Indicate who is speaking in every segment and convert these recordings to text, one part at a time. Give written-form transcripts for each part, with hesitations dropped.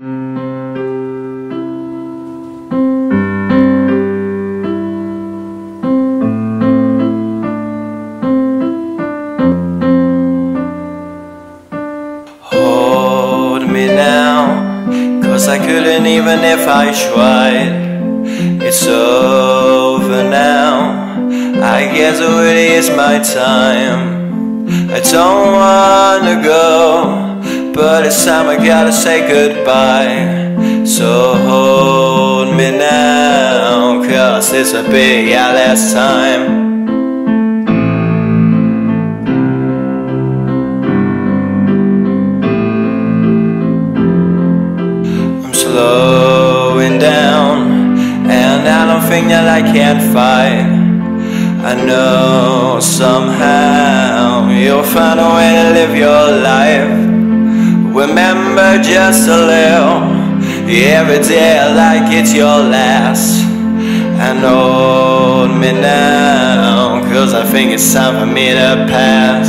Speaker 1: Hold me now, 'cause I couldn't even if I tried. It's over now, I guess it really is my time. I don't wanna go, but it's time I gotta say goodbye. So hold me now, 'cause this will be our last time. Slowing down, and I don't think that I can't fight. I know somehow you'll find a way to live your life. Remember just a little, every day like it's your last. And hold me now, 'cause I think it's time for me to pass.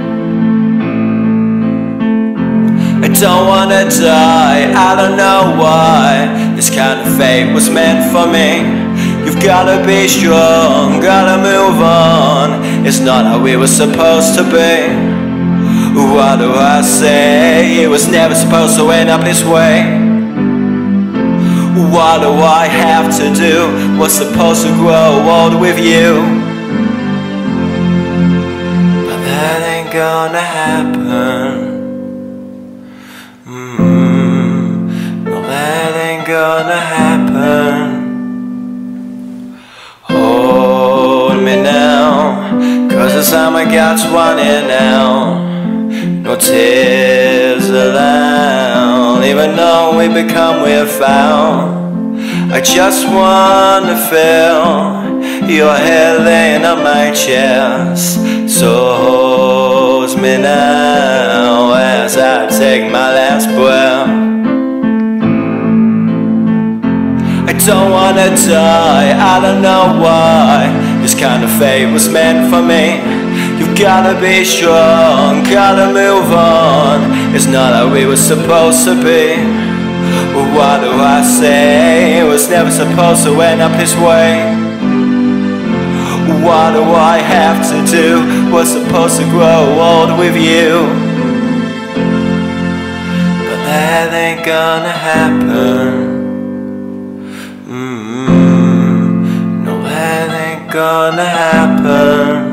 Speaker 1: I don't wanna die, I don't know why this kind of fate was meant for me. You've gotta be strong, gotta move on. It's not how we were supposed to be. What do I say? It was never supposed to end up this way. What do I have to do? What's supposed to grow old with you? But that ain't gonna happen. No, that ain't gonna happen. Hold me now, 'cause the time I got's running out. No tears allowed, even though we become without. I just wanna feel your head laying on my chest. So hold me now as I take my last breath. I don't wanna die, I don't know why this kind of fate was meant for me. You've gotta be strong, gotta move on. It's not how we were supposed to be. What do I say? It was never supposed to end up this way. What do I have to do? What's supposed to grow old with you? But that ain't gonna happen. No, that ain't gonna happen.